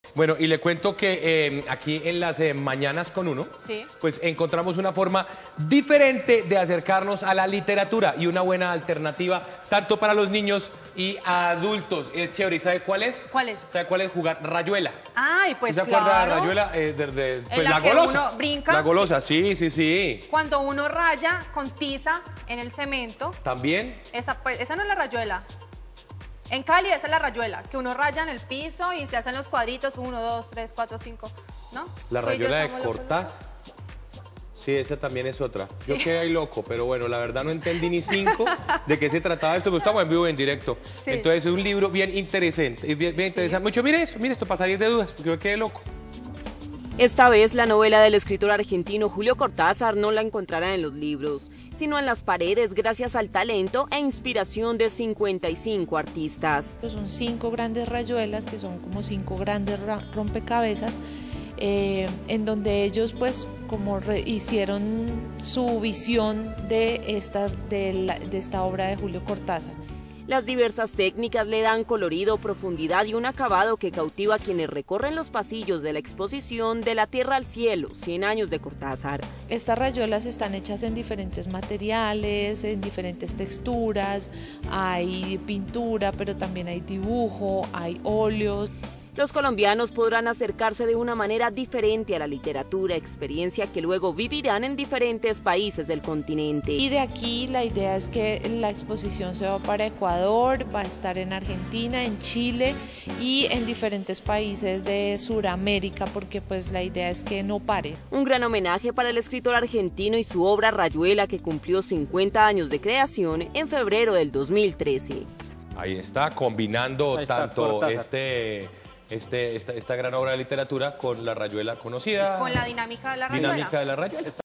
Bueno, y le cuento que aquí en las Mañanas con Uno, Sí. pues encontramos una forma diferente de acercarnos a la literatura y una buena alternativa tanto para los niños y adultos. Es chévere, ¿y sabe cuál es? ¿Cuál es? ¿Sabe cuál es? Jugar rayuela. Ay, pues ¿Se claro. acuerda de rayuela? Pues la la que golosa. uno brinca. La golosa, sí. Cuando uno raya con tiza en el cemento, ¿También? esa no es la rayuela. En Cali esa es la rayuela, que uno raya en el piso y se hacen los cuadritos, 1, 2, 3, 4, 5, ¿no? La Tú y yo rayuela de somos los Cortaz. Sí, esa también es otra. Yo quedé ahí loco, pero bueno, la verdad no entendí ni 5 de qué se trataba esto, pero estamos en vivo, en directo. Sí. Entonces es un libro bien interesante, bien interesante. Mucho, mire esto para salir de dudas, porque yo quedé loco. Esta vez la novela del escritor argentino Julio Cortázar no la encontrará en los libros, sino en las paredes gracias al talento e inspiración de 55 artistas. Son 5 grandes rayuelas, que son como 5 grandes rompecabezas, en donde ellos pues como hicieron su visión de esta obra de Julio Cortázar. Las diversas técnicas le dan colorido, profundidad y un acabado que cautiva a quienes recorren los pasillos de la exposición De la Tierra al Cielo, 100 años de Cortázar. Estas rayuelas están hechas en diferentes materiales, en diferentes texturas, hay pintura, pero también hay dibujo, hay óleos. Los colombianos podrán acercarse de una manera diferente a la literatura, experiencia que luego vivirán en diferentes países del continente. Y de aquí la idea es que la exposición se va para Ecuador, va a estar en Argentina, en Chile y en diferentes países de Sudamérica, porque pues la idea es que no pare. Un gran homenaje para el escritor argentino y su obra Rayuela, que cumplió 50 años de creación en febrero del 2013. Ahí está, combinando tanto Cortázar. esta gran obra de literatura con la rayuela conocida. Con la dinámica de la rayuela. Dinámica de la rayuela.